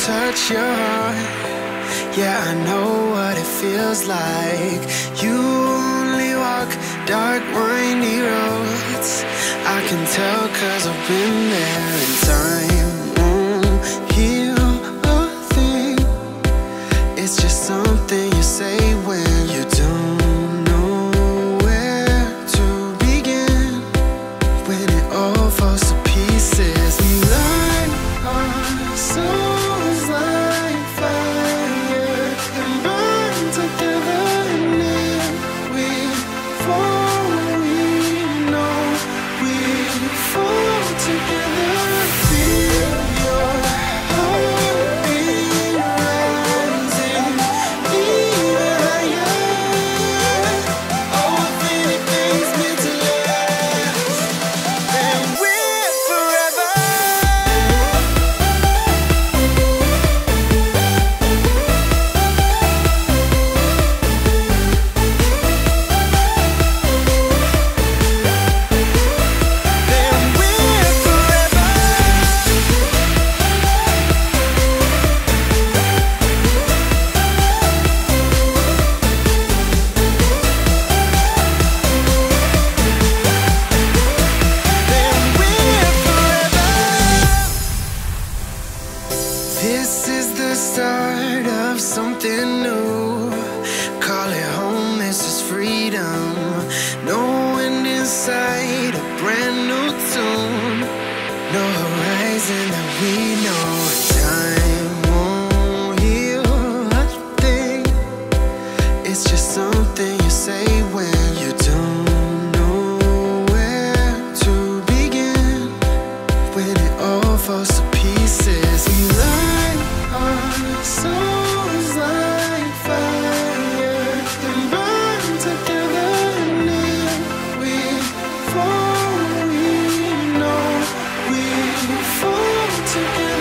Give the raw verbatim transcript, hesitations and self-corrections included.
touch your heart. Yeah, I know what it feels like. You only walk dark, windy roads. I can tell 'cause I've been there. And time won't heal a thing. It's just something you say when you don't know where to begin. When it all falls to pieces, we light our souls like fire and burn together. And if we fall, we know we fall together. Feel your heartbeat rising even higher. Oh, if anything's meant to last, then we're forever. Then we're forever. Then we're forever. This is the start of something new. Call it home, this is freedom. No end in sight, a brand new tune. No horizon that we know. Time won't heal a thing. It's just something you say when you don't know where to begin. When it all falls to pieces, we light our souls like fire and burn together. And if we fall, we know we fall together.